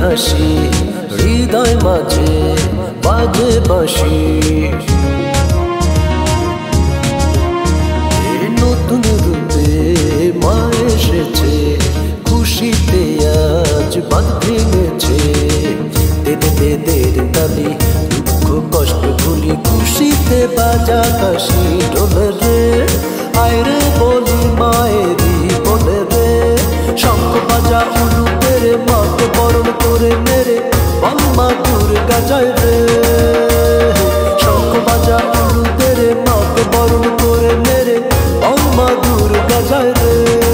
হাসি হৃদয় মাঝে বাজে বাঁশি। নতুন রূপে মা এসেছে, খুশিতে আজ বাঁধ ভেঙেছে। দেদের তালি দুঃখ কষ্ট ভুলি, খুশিতে বাজা কাশি ডোলে রে। আয় রে বলি মায়েরি বলে রে, শঙ্খ বাজা উলুতে রে, মাকে বরণ করে মেরে বল মা দুর্গা জয় রে। শঙ্খ বাজা উলুতে রে, মাকে বরণ করে মেরে বল মা দুর্গা জয় রে।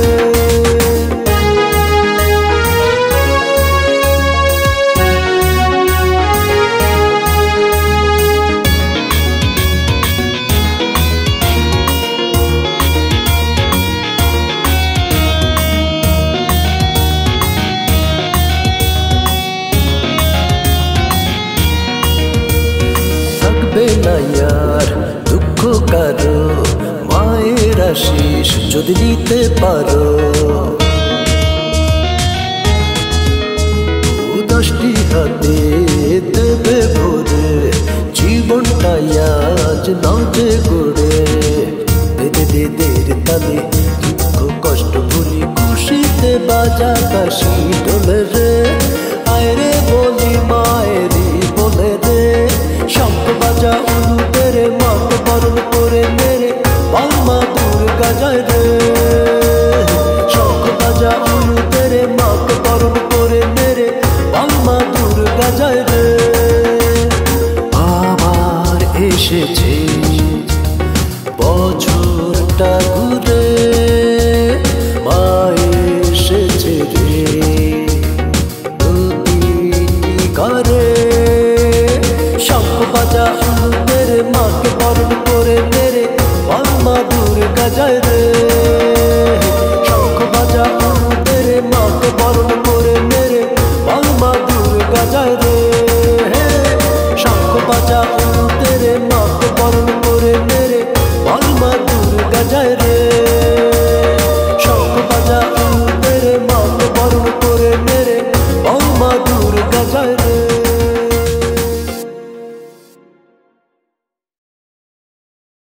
না यार দুঃখ কারো, মায়ের আশিস যদি নিতে পারো। 10টি হাতে দেবে ভরে, জীবনটা আজ নাচে গড়ে। দেদের তালে দুঃখ কষ্ট ভুলি, খুশিতে বাজা কাশি ডোলে রে।